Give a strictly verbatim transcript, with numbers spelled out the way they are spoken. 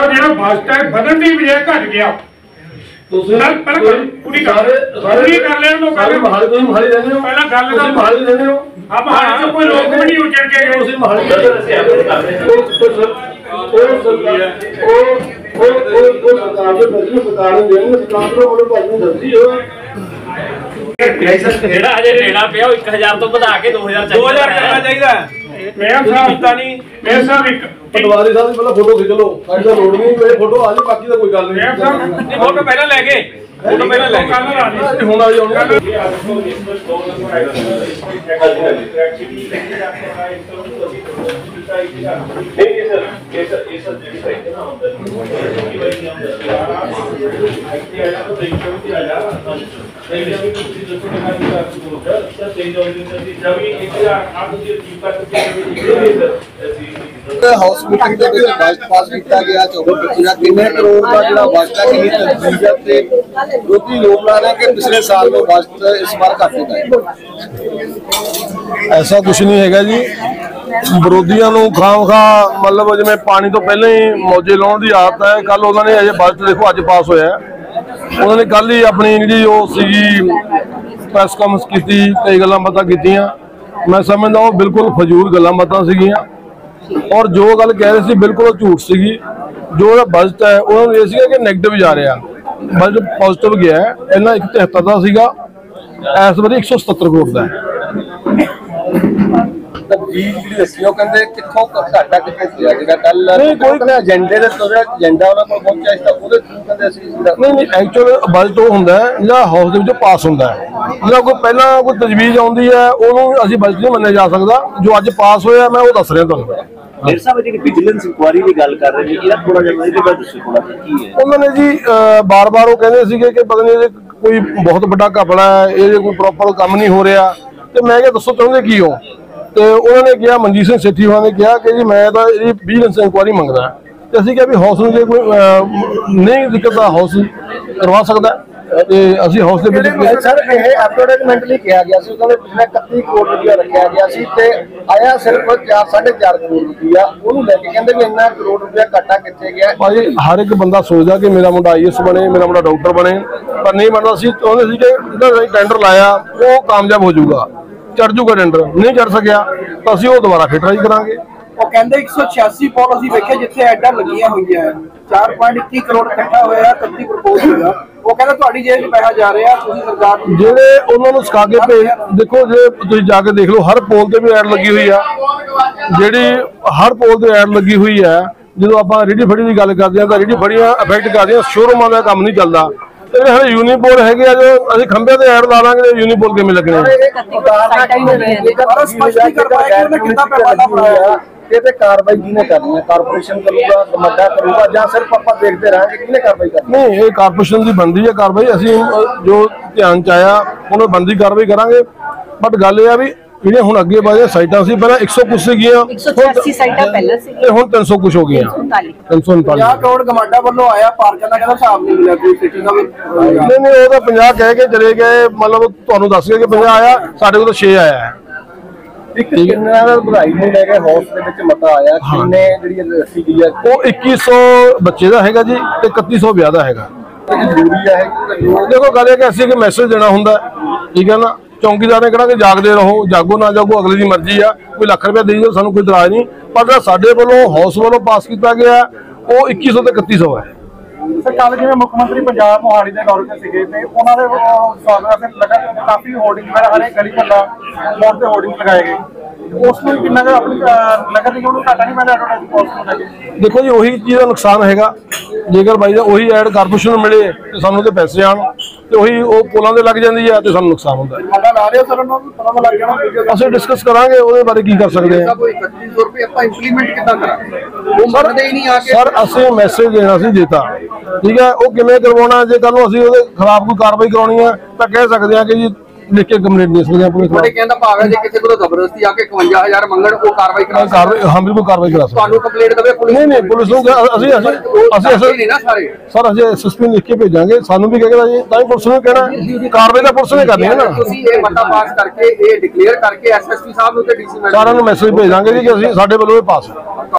ਜਿਹੜਾ ਫਸਟ ਹੈ ਵਧਣ ਦੀ ਬਜਾਏ ਘਟ ਗਿਆ। ਤੁਸੀਂ ਪੂਰੀ ਕਰ ਪੂਰੀ ਕਰ ਲੈਣ ਤੋਂ ਪਹਿਲਾਂ ਮਹਾਲੀ ਤੁਸੀਂ ਮਹਾਲੀ ਰਹਿੰਦੇ ਹੋ, ਪਹਿਲਾਂ ਗੱਲ ਦਾ ਮਹਾਲੀ ਰਹਿੰਦੇ ਹੋ। ਆ ਮਹਾਲੀ ਚ ਕੋਈ ਲੋਕ ਵੀ ਨਹੀਂ ਉਜੜ ਕੇ ਗਏ। ਤੁਸੀਂ ਮਹਾਲੀ ਉਹ ਉਹ ਉਹ ਸਰਕਾਰ ਦੇ ਬਦਲੇ ਸਰਕਾਰ ਨੇ ਦੇਣੀ ਸਰਕਾਰ ਤੋਂ ਬੜੇ ਭਾਜੀ ਦੱਸੀ ਹੋ ਜਿਹੜਾ ਅਜੇ ਨੇੜਾ ਪਿਆ ਉਹ ਇੱਕ ਹਜ਼ਾਰ ਤੋਂ ਵਧਾ ਕੇ ਦੋ ਹਜ਼ਾਰ ਦੋ ਹਜ਼ਾਰ ਕਰਨਾ ਚਾਹੀਦਾ। ਮੈਂ ਸਾਹਿਬ ਕੀਤਾ ਨਹੀਂ। ਮੈਂ ਸਾਹਿਬ ਇੱਕ ਪਟਵਾਰੀ ਸਾਹਿਬ ਦੀ ਪਹਿਲਾਂ ਫੋਟੋ ਖਿੱਚ ਲਓ, ਸਾਡੀ ਤਾਂ ਲੋੜ ਨਹੀਂ, ਮੇਰੇ ਫੋਟੋ ਆ ਜੀ, ਬਾਕੀ ਦਾ ਕੋਈ ਗੱਲ ਨਹੀਂ। ਨਹੀਂ ਫੋਟੋ ਪਹਿਲਾਂ ਲੈ ਕੇ ਫੋਟੋ ਪਹਿਲਾਂ ਲੈ ਕੇ ਹੁਣ ਆ ਜਾਓ। हाउस मीटिंग के विच बजट पास किया गया चौबीस पच्चीस किन्ने करोड़ का जो बजट है कि तजवीज़ से क्योंकि लोग ला रहे हैं कि पिछले साल में बजट इस बार घट है। ऐसा कुछ नहीं है जी, विरोधियों को खाम खा मतलब जिवें पानी तो पहले ही मौजे लाने की आदत है। कल उन्होंने अजे बजट देखो अज पास होया, उन्होंने कल ही अपनी जी प्रेस कॉन्फ्रेंस की, कई गल्लां बातां कीतियां। मैं समझदा वो बिल्कुल फजूल गल्लां बातां सीगियां और जो गल कह रहे थे बिल्कुल झूठ सी। जो बजट है उन्होंने ये कि नैगेटिव जा रहा, बजट पॉजिटिव गया है। इन्ना एक तिहत्तर का सीगा, इस बार एक सौ सत्तर करोड़ का है। बजट वो होंदा है जो हाउस दे विच पास होंदा है, जो कोई पहला कोई तजवीज़ आउंदी है उहनूं असीं बजट नहीं मन्निया जा सकदा। जो अज पास होया मैं वो दस रहा तुहानूं। मेरे साहब जी विजिलेंस इंक्वायरी की गल कर रहे हैं, इहदा थोड़ा जिहा इहदे बारे दस्सो थोड़ा की है। उन्होंने जी बार बार वो कहंदे सीगे कि पता नहीं कोई बहुत बड़ा घपला है, ये कोई प्रॉपर काम नहीं हो रहा। तो मैं क्या दसो चाहुंदे की हो, तो उन्होंने कहा मनजीत सिंह सेठी उन्होंने कहा कि जी मैं तो ये विजिलेंस इंक्वायरी मंगदा, तो असीं कहा भी हाउस में कोई नहीं दिक्कत हाउस करवा सकता है। ਅਸੀਂ ਹਾਊਸ ਦੇ ਵਿੱਚ ਸਰ ਇਹ ਐਡਵਰਟਾਈਜ਼ਮੈਂਟਲੀ ਕਿਹਾ ਗਿਆ ਸੀ, ਉਹਨਾਂ ਨੇ ਪਿਛਲੇ ਇਕੱਤੀ ਕਰੋੜ ਰੁਪਇਆ ਰੱਖਿਆ ਗਿਆ ਸੀ ਤੇ ਆਇਆ ਸਿਰਫ ਚਾਰ ਸਾਢੇ ਚਾਰ ਕਰੋੜ ਰੁਪਇਆ। ਉਹਨੂੰ ਲੈ ਕੇ ਕਹਿੰਦੇ ਵੀ ਇੰਨਾ ਕਰੋੜ ਰੁਪਇਆ ਘਾਟਾ ਕਿੱਥੇ ਗਿਆ। ਭਾਜੀ ਹਰ ਇੱਕ ਬੰਦਾ ਸੋਚਦਾ ਕਿ ਮੇਰਾ ਮੁੰਡਾ ਆਈਐਸ ਬਣੇ, ਮੇਰਾ ਮੁੰਡਾ ਡਾਕਟਰ ਬਣੇ, ਪਰ ਨਹੀਂ ਬਣਦਾ। ਸੀ ਚਾਹੁੰਦੇ ਸੀ ਕਿ ਜਿਹੜਾ ਟੈਂਡਰ ਲਾਇਆ ਉਹ ਕਾਮਯਾਬ ਹੋ ਜਾਊਗਾ, ਚੜ ਜਾਊਗਾ ਟੈਂਡਰ, ਨਹੀਂ ਚੜ ਸਕਿਆ ਤਾਂ ਅਸੀਂ ਉਹ ਦੁਬਾਰਾ ਫਿਰ ਟਰਾਈ ਕਰਾਂਗੇ। ਉਹ ਕਹਿੰਦੇ ਇੱਕ ਸੌ ਛਿਆਸੀ ਪੌਲ ਅਸੀਂ ਵੇਖਿਆ ਜਿੱਥੇ ਐਡਾਂ ਲੱਗੀਆਂ ਹੋਈਆਂ ਚਾਰ ਪੁਆਇੰਟ ਇੱਕੀ ਕਰੋੜ ਇਕੱਠਾ ਹੋਇਆ, ਇਕੱਤੀ ਪ੍ਰਪੋਜ਼ ਹੋਇਆ। ਉਹ ਕਹਿੰਦਾ ਤੁਹਾਡੀ ਜੇਬ 'ਚ ਪੈਸਾ ਜਾ ਰਿਹਾ, ਤੁਸੀਂ ਸਰਕਾਰ ਜਿਹੜੇ ਉਹਨਾਂ ਨੂੰ ਸਿਖਾ ਕੇ ਭੇਜ ਦੇਖੋ, ਜੇ ਤੁਸੀਂ ਜਾ ਕੇ ਦੇਖ ਲਓ ਹਰ ਪੋਲ ਤੇ ਵੀ ਐਡ ਲੱਗੀ ਹੋਈ ਆ, ਜਿਹੜੀ ਹਰ ਪੋਲ ਤੇ ਐਡ ਲੱਗੀ ਹੋਈ ਹੈ। ਜਦੋਂ ਆਪਾਂ ਰੇਹੜੀ ਫੜੀ ਦੀ ਗੱਲ ਕਰਦੇ ਹਾਂ ਤਾਂ ਰੇਹੜੀ ਫੜੀਆਂ ਅਫੈਕਟ ਕਰਦੀਆਂ, ਸ਼ੋਰੂਮਾਂ ਦਾ ਕੰਮ ਨਹੀਂ ਚੱਲਦਾ। ਤੇ ਜਿਹੜੇ ਯੂਨੀਪੋਲ ਹੈਗੇ ਆ, ਜੋ ਅਸੀਂ ਖੰਭਿਆਂ ਤੇ ਐਡ ਲਾ ਲਾਂਗੇ ਯੂਨੀਪੋਲ ਕਿਵੇਂ ਲੱਗਣੇ। ਤੇ ਕਾਰਵਾਈ ਕਿਹਨੇ ਕਰਨੀ ਹੈ? ਕਾਰਪੋਰੇਸ਼ਨ ਕਰੂਗਾ, ਗਮੱਡਾ ਕਰੂਗਾ, ਜਾਂ ਸਿਰਫ ਆਪਾਂ ਦੇਖਦੇ ਰਹਾਂਗੇ ਕਿਹਨੇ ਕਾਰਵਾਈ ਕਰਨੀ? ਨਹੀਂ, ਇਹ ਕਾਰਪੋਰੇਸ਼ਨ ਦੀ ਬਣਦੀ ਹੈ ਕਾਰਵਾਈ। ਅਸੀਂ ਜੋ ਧਿਆਨ ਚ ਆਇਆ ਉਹਨਾਂ ਬੰਦੀ ਕਾਰਵਾਈ ਕਰਾਂਗੇ। ਬਟ ਗੱਲ ਇਹ ਆ ਵੀ ਜਿਹੜੀਆਂ ਹੁਣ ਅੱਗੇ ਬਾਅਦ ਸਾਈਟਾਂ ਸੀ, ਪਹਿਲਾਂ ਇੱਕ ਸੌ ਕੁਛ ਸੀਗੀਆਂ, ਇੱਕ ਸੌ ਛਿਆਸੀ ਸਾਈਟਾਂ ਪਹਿਲਾਂ ਸੀ ਤੇ ਹੁਣ ਤਿੰਨ ਸੌ ਕੁਛ ਹੋ ਗਈਆਂ, ਤਿੰਨ ਸੌ ਉਨਤਾਲੀ। ਪੰਜਾਹ ਕਰੋੜ ਗਮਾਡਾ ਵੱਲੋਂ ਆਇਆ, ਪਾਰਕਾਂ ਦਾ ਕਹਿੰਦਾ ਹਿਸਾਬ ਨਹੀਂ ਮਿਲਿਆ ਕੋਈ ਸਿਟੀ ਦਾ ਵੀ। ਨਹੀਂ ਨਹੀਂ, ਉਹ ਤਾਂ ਪੰਜਾਹ ਕਹਿ ਕੇ ਚਲੇ ਗਏ, ਮਤਲਬ ਤੁਹਾਨੂੰ ਦੱਸ ਗਏ ਕਿ ਪੰਜਾਹ ਆਇਆ, ਸਾਡੇ ਕੋਲ ਤਾਂ ਛੇ ਆਇਆ ਹੈ। ਇੱਕ ਕਿੰਨਾ ਦਾ ਵਧਾਈ ਨੂੰ ਲੈ ਕੇ ਹਾਊਸ ਦੇ ਵਿੱਚ ਮਤਾ ਆਇਆ, ਕਿੰਨੇ ਜਿਹੜੀ ਰੱਖੀ ਗਈ ਹੈ? ਉਹ ਇੱਕੀ ਸੌ ਬੱਚੇ ਦਾ ਹੈਗਾ ਜੀ ਤੇ ਇਕੱਤੀ ਸੌ ਵਿਆਹ ਦਾ ਹੈਗਾ। ਜ਼ਰੂਰੀ ਹੈ ਦੇਖੋ ਗੱਲ ਇਹ ਕਿ ਅਸੀਂ ਇੱਕ ਮੈਸੇਜ ਦੇਣਾ ਹੁੰਦਾ, ਠੀਕ ਹੈ ਨਾ। ਚੌਂਕੀਦਾਰ ਨੇ ਕਹਿਣਾ ਕਿ ਜਾਗਦੇ ਰਹੋ, ਜਾਗੋ ਨਾ ਜਾਗੋ ਅਗਲੇ ਦੀ ਮਰਜ਼ੀ ਆ, ਕੋਈ ਲੱਖ ਰੁਪਇਆ ਦੇਈ ਜਾਓ, ਸਾਨੂੰ ਕੋਈ ਇਤਰਾਜ਼ ਨਹੀਂ। ਪਰ ਜਿਹੜਾ ਸਾਡੇ ਵੱਲੋਂ ਹਾਊਸ ਵੱਲੋਂ ਪਾਸ ਕੀਤਾ ਗਿਆ ਉਹ ਇੱਕੀ ਸੌ ਤੇ ਇਕੱਤੀ ਸੌ ਹੈ। ਸਰ ਕੱਲ ਜਿਵੇਂ ਮੁੱਖ ਮੰਤਰੀ ਪੰਜਾਬ ਮੋਹਾਲੀ ਦੇ ਦੌਰੇ ਤੇ ਸੀਗੇ ਤੇ ਉਹਨਾਂ ਦੇ ਸਵਾਗਤ ਵਾਸਤੇ ਲਗਾ ਕਾਫੀ ਹੋਰਡਿੰਗ ਵਗੈਰਾ ਹਰੇ ਗਲੀ ਮੱਲਾ ਮੋੜ ਤੇ ਹੋਰਡਿੰਗ ਲਗਾਏ ਗਏ, ਉਸ ਨੂੰ ਕਿੰਨਾ ਕੁ ਆਪਣੀ ਨਗਰ ਨਿਗਮ ਨੂੰ ਘਾਟਾ ਨਹੀਂ ਪੈਂਦਾ ਐਡਵਰਟਾਈਜ਼ਿੰਗ ਕਾਸਟ ਨੂੰ ਲੈ ਕੇ? ਦੇਖੋ ਜੀ ਉਹੀ ਚੀਜ਼ ਦਾ ਨੁਕਸਾਨ ਹੈਗਾ, ਜੇਕਰ ਬਾਈ ਦਾ ਉਹੀ ਐਡ ਕਾਰਪੋਰੇਸ਼ਨ ਨੂੰ ਮਿਲੇ ਤੇ ਸਾਨੂੰ ਤੇ ਪੈਸੇ ਆਣ, ਤੇ ਉਹੀ ਉਹ ਪੁਲਾਂ ਤੇ ਲੱਗ ਜਾਂਦੀ ਹੈ ਤੇ ਸਾਨੂੰ ਨੁਕਸਾਨ ਹੁੰਦਾ। ਲਾ ਰਹੇ ਹੋ ਸਰ, ਉਹਨਾਂ ਨੂੰ ਪਤਾ ਲੱਗ ਜਾਣਾ। ਅਸੀਂ ਡਿਸਕਸ ਕਰਾਂਗੇ ਉਹਦੇ ਬਾਰੇ ਕੀ ਕਰ ਸਕਦੇ ਹਾਂ। ਇਕੱਤੀ ਸੌ ਰੁਪਏ ਆਪਾਂ ਇੰਪਲੀਮੈਂਟ ਕਿੱਦਾਂ ਕਰਾਂਗੇ? ਉਹ ਮੰਨਦੇ ਹੀ ਨਹੀਂ ਆ ਕੇ। ਸਰ ਅਸੀਂ ਮੈਸੇਜ ਦੇਣਾ ਸੀ ਦਿੱਤਾ, ਠੀਕ ਹੈ। ਉਹ ਕਿਵੇਂ ਕਰਵਾਉਣਾ, ਜੇ ਕੱਲ ਨੂੰ ਅਸੀਂ ਉਹਦੇ ਖਿਲਾਫ ਕੋਈ ਕਾਰਵਾਈ ਕਰਾਉਣੀ ਹੈ ਤਾਂ ਕਹਿ ਸਕਦੇ ਹਾਂ ਕਿ ਜੀ ਲਿਖ ਕੇ ਕੰਪਲੇਂਟ ਦੇ ਸਕਦੇ ਆਪਣੇ ਖਿਲਾਫ। ਕਹਿੰਦਾ ਭਾਵ ਹੈ ਜੇ ਕਿਸੇ ਕੋਲੋਂ ਜ਼ਬਰਦਸਤੀ ਆ ਕੇ ਇਕਵੰਜਾ ਹਜ਼ਾਰ ਮੰਗਣ ਉਹ ਕਾਰਵਾਈ ਕਰਾ ਕਾਰਵਾਈ ਹਾਂ ਬਿਲਕੁਲ ਕਾਰਵਾਈ ਕਰਾ ਸਕਦੇ। ਤੁਹਾਨੂੰ ਕੰਪਲੇਂਟ ਦੇਵੇ ਪੁਲਿਸ? ਨਹੀਂ ਨਹੀਂ, ਪੁਲਿਸ ਨੂੰ ਅਸੀਂ ਅਸੀਂ ਅਸੀਂ ਨਹੀਂ ਨਾ ਸਾਰੇ ਸਰ ਅਸੀਂ ਐਸਐਸਪੀ ਲਿਖ ਕੇ ਭੇਜਾਂਗੇ, ਸਾਨੂੰ ਵੀ ਕਹੇਗਾ ਜੀ, ਤਾਂ ਹੀ ਪੁਲਿਸ ਨੂੰ ਕਹਿਣਾ ਕਾਰਵਾਈ ਤਾਂ ਪੁਲਿਸ ਨੇ ਕਰਨੀ ਹੈ ਨਾ। ਤੁਸੀਂ ਇਹ ਮਤਾ ਪਾਸ ਕਰਕੇ ਇਹ ਡਿਕਲੇਅਰ ਕਰਕੇ ਐਸਐਸਪੀ ਸਾਹਿਬ ਨੂੰ ਤੇ ਡੀਸੀ ਸਾਰਿਆਂ ਨੂੰ ਮੈਸੇਜ ਭੇਜਾਂਗੇ ਜੀ ਕਿ ਅਸੀਂ ਸਾਡੇ ਵੱਲੋਂ ਇਹ ਪਾਸ